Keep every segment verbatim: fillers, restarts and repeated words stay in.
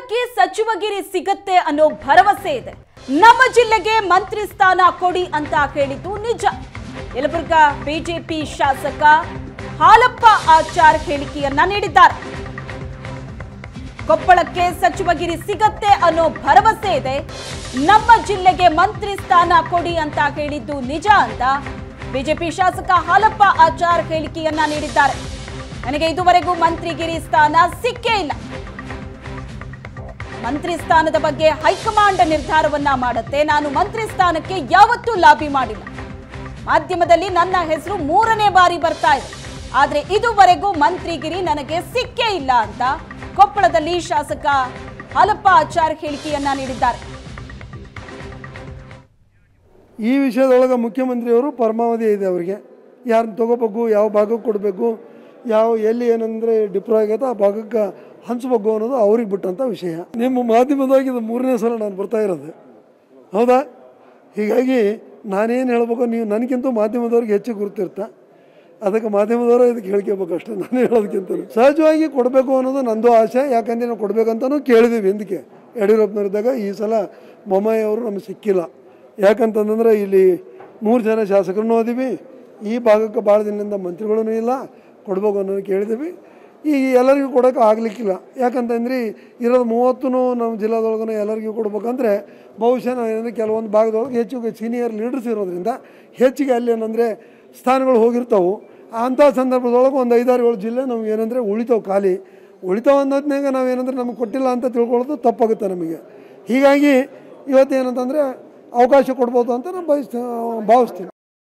ಕೊಪ್ಪಳಕ್ಕೆ ಸಚಿವಗಿರಿ ಸಿಗತ್ತೆ ಅನ್ನೋ ಭರವಸೆ ಇದೆ. ನಮ್ಮ ಜಿಲ್ಲೆಗೆ ಮಂತ್ರಿ ಸ್ಥಾನ ಕೊಡಿ ಅಂತ ಹೇಳಿದ್ದು ನಿಜ. ಯಲಬುರ್ಗಾ ಬಿಜೆಪಿ ಶಾಸಕ ಹಾಲಪ್ಪ ಆಚಾರ್ ಹೇಳಿಕೆಯನ್ನ ನೀಡಿದ್ದಾರೆ. ಕೊಪ್ಪಳಕ್ಕೆ ಸಚಿವಗಿರಿ ಸಿಗತ್ತೆ ಅನ್ನೋ ಭರವಸೆ ಇದೆ. ನಮ್ಮ ಜಿಲ್ಲೆಗೆ ಮಂತ್ರಿ ಸ್ಥಾನ ಕೊಡಿ ಅಂತ ಹೇಳಿದ್ದು ನಿಜ ಅಂತ ಬಿಜೆಪಿ ಶಾಸಕ ಹಾಲಪ್ಪ ಆಚಾರ್ ಹೇಳಿಕೆಯನ್ನ ನೀಡಿದ್ದಾರೆ. ನನಗೆ ಇದುವರೆಗೂ ಮಂತ್ರಿಗಿರಿ ಸ್ಥಾನ ಸಿಕ್ಕೇ ಇಲ್ಲ. ಮಂತ್ರಿ ಸ್ಥಾನದ ಬಗ್ಗೆ ಹೈಕಮಾಂಡ್ ನಿರ್ಧಾರವನ್ನ ಮಾಡುತ್ತೆ. ನಾನು ಮಂತ್ರಿ ಸ್ಥಾನಕ್ಕೆ ಯಾವತ್ತೂ ಲಾಬಿ ಮಾಡಿಲ್ಲ. ಮಾಧ್ಯಮದಲ್ಲಿ ನನ್ನ ಹೆಸರು ಮೂರನೇ ಬಾರಿ ಬರ್ತಾ ಇದೆ, ಆದ್ರೆ ಇದುವರೆಗೂ ಮಂತ್ರಿಗಿರಿ ನನಗೆ ಸಿಕ್ಕೇ ಇಲ್ಲ ಅಂತ ಕೊಪ್ಪಳದಲ್ಲಿ ಶಾಸಕ ಹಾಲಪ್ಪ ಆಚಾರ್ ಹೇಳಿಕೆಯನ್ನ ನೀಡಿದ್ದಾರೆ. ಈ ವಿಷಯದೊಳಗೆ ಮುಖ್ಯಮಂತ್ರಿಯವರು ಪರಮಾವಧಿ ಇದೆ. ಅವರಿಗೆ ಯಾರನ್ನ ತಗೋಬೇಕು, ಯಾವ ಭಾಗಕ್ಕೆ ಕೊಡಬೇಕು, ಯಾವ ಎಲ್ಲಿ ಏನಂದರೆ ಡಿಪ್ರೋ ಆಗೈತೆ ಆ ಭಾಗಕ್ಕೆ ಹಂಚಬೇಕು ಅನ್ನೋದು ಅವ್ರಿಗೆ ಬಿಟ್ಟಂಥ ವಿಷಯ. ನಿಮ್ಮ ಮಾಧ್ಯಮದಾಗಿ ಇದು ಮೂರನೇ ಸಲ ನಾನು ಬರ್ತಾ ಇರೋದು, ಹೌದಾ? ಹೀಗಾಗಿ ನಾನೇನು ಹೇಳಬೇಕು, ನೀವು ನನಗಿಂತೂ ಮಾಧ್ಯಮದವ್ರಿಗೆ ಹೆಚ್ಚು ಗುರುತಿರ್ತಾ, ಅದಕ್ಕೆ ಮಾಧ್ಯಮದವರು ಇದಕ್ಕೆ ಹೇಳ್ಕೋಬೇಕು ಅಷ್ಟೇ. ನಾನು ಹೇಳೋದಕ್ಕಿಂತ ಸಹಜವಾಗಿ ಕೊಡಬೇಕು ಅನ್ನೋದು ನಂದು ಆಸೆ. ಯಾಕಂದರೆ ನಾವು ಕೊಡಬೇಕಂತನೂ ಕೇಳಿದ್ದೀವಿ ಹಿಂದಕ್ಕೆ ಯಡಿಯೂರಪ್ಪನವರಿದ್ದಾಗ. ಈ ಸಲ ಬೊಮ್ಮಾಯಿ ಅವರು ನಮಗೆ ಸಿಕ್ಕಿಲ್ಲ. ಯಾಕಂತಂದ್ರೆ ಇಲ್ಲಿ ಮೂರು ಜನ ಶಾಸಕರನ್ನೂ ಓದಿವಿ, ಈ ಭಾಗಕ್ಕೆ ಭಾಳ ದಿನದಿಂದ ಮಂತ್ರಿಗಳೂ ಇಲ್ಲ, ಕೊಡ್ಬೇಕು ಅನ್ನೋದು ಕೇಳಿದ್ದೀವಿ. ಈಗ ಎಲ್ಲರಿಗೂ ಕೊಡೋಕೆ ಆಗಲಿಕ್ಕಿಲ್ಲ. ಯಾಕಂತಂದ್ರೆ ಇರೋದು ಮೂವತ್ತೂ ನಮ್ಮ ಜಿಲ್ಲಾದೊಳಗನೆ ಎಲ್ಲರಿಗೂ ಕೊಡ್ಬೇಕಂದ್ರೆ ಬಹುಶಃ ನಾವು ಏನಂದರೆ ಕೆಲವೊಂದು ಭಾಗದೊಳಗೆ ಹೆಚ್ಚು ಸೀನಿಯರ್ ಲೀಡರ್ಸ್ ಇರೋದ್ರಿಂದ ಹೆಚ್ಚಿಗೆ ಅಲ್ಲಿ ಏನಂದರೆ ಸ್ಥಾನಗಳು ಹೋಗಿರ್ತಾವೆ. ಅಂಥ ಸಂದರ್ಭದೊಳಗೆ ಒಂದು ಐದಾರು ಏಳು ಜಿಲ್ಲೆ ನಮ್ಗೆ ಏನಂದರೆ ಉಳಿತಾವೆ, ಖಾಲಿ ಉಳಿತಾವೆ ಅನ್ನೋದ್ನಾಗ ನಾವೇನಂದ್ರೆ ನಮಗೆ ಕೊಟ್ಟಿಲ್ಲ ಅಂತ ತಿಳ್ಕೊಳ್ಳೋದು ತಪ್ಪಾಗುತ್ತೆ ನಮಗೆ. ಹೀಗಾಗಿ ಇವತ್ತೇನಂತಂದರೆ ಅವಕಾಶ ಕೊಡ್ಬೋದು ಅಂತ ನಾನು ಬಯಸ್ತೀನಿ ಭಾವಿಸ್ತೀನಿ.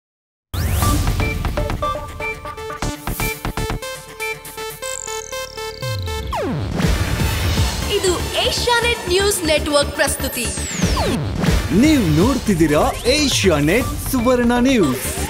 ಇದು ಏಷ್ಯಾನೆಟ್ ನ್ಯೂಸ್ ನೆಟ್ವರ್ಕ್ ಪ್ರಸ್ತುತಿ. ನೀವು ನೋಡ್ತಿದ್ದೀರಾ ಏಷ್ಯಾನೆಟ್ ಸುವರ್ಣ ನ್ಯೂಸ್.